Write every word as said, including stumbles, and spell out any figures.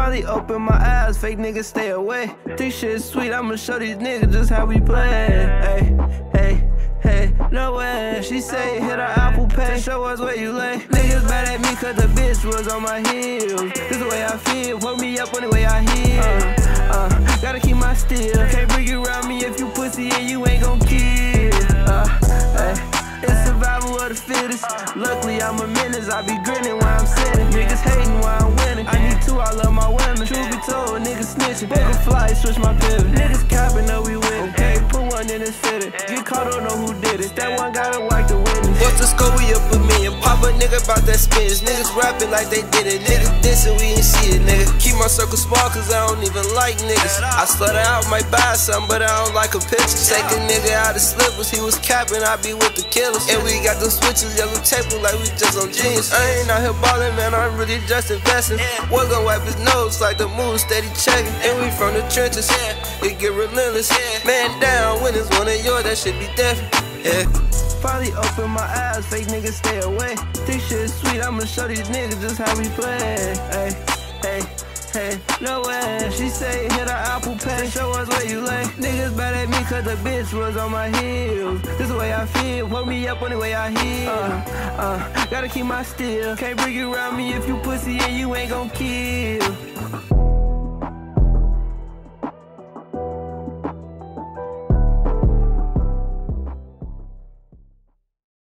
Finally open my eyes, fake niggas stay away. This shit sweet, I'ma show these niggas just how we play. Hey, hey, hey, no way. She say hit her Apple Pay, show us where you lay. Niggas mad at me cause the bitch was on my heels. This the way I feel, woke me up on the way I heal. Uh, uh, gotta keep my steel. Can't bring you around me if you pussy and you ain't gon' kill. Uh, hey. It's survival of the fittest. Luckily I'm a menace, I be grinning while I'm sitting. Niggas hating while I'm winning. I need two, I love my women. Truth be told, niggas snitching. Book a flight, switch my pivot. Niggas capping, know we win. Okay, put one in his fitted. Get caught, don't know who did it. That one gotta wipe the witness. What's the score? We up a million. Pop a nigga about that spins. Niggas rapping like they did it. Niggas dissing, we ain't see it, nigga. Keep my circle small cause I don't even like niggas. I slutter out, might buy something, but I don't like a picture. Take a nigga out of slippers, he was capping, I be with the killers. And we got them switches, yellow tape like we just on jeans. I ain't out here ballin', man, I'm really just investing. Boy gon' wipe his nose like the moon steady checking. And we from the trenches, it get relentless. Man down when it's one of yours, that shit be different. Yeah. Finally open my eyes, fake niggas stay away. This shit sweet, I'ma show these niggas just how we play. Hey, hey, hey, no way. She say hit her Apple Pay, show us where you lay. Niggas mad at me cause the bitch was on my heels. This the way I feel, woke me up on the way I heal. Uh, uh, gotta keep my steel. Can't bring you around me if you pussy and you ain't gon' kill.